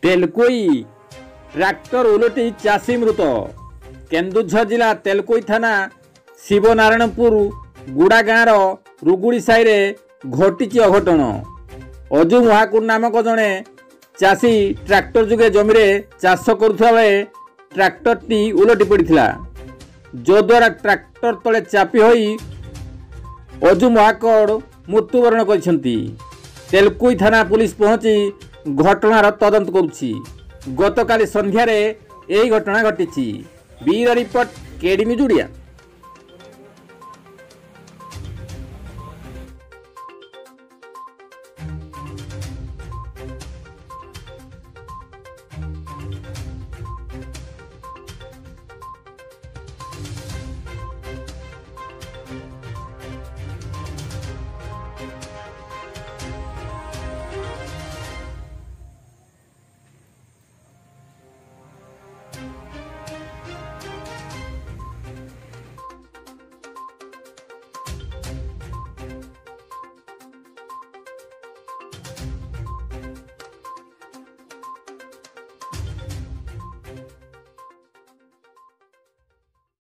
तेलकोई tractor उलटी चाषी मृत। केन्दुझर जिला तेलकोई थाना शिवनारायणपुर गुड़ा गाँव रुगुड़ी साई रे घटी अघटन। अजु महाकुर नामक जड़े चाषी ट्रैक्टर जुगे जमी चाष करुवा बेले ट्रैक्टरटी उलटी पड़ा जद्वारा ट्रैक्टर तले चापी होई अजु महाकड़ मृत्युवरण करछंती। तेलकोई थाना पुलिस पहुंची घटनार तदंत करुछि। गतकाली संध्यारे यही घटना घटी। Bureau report KD news Odia.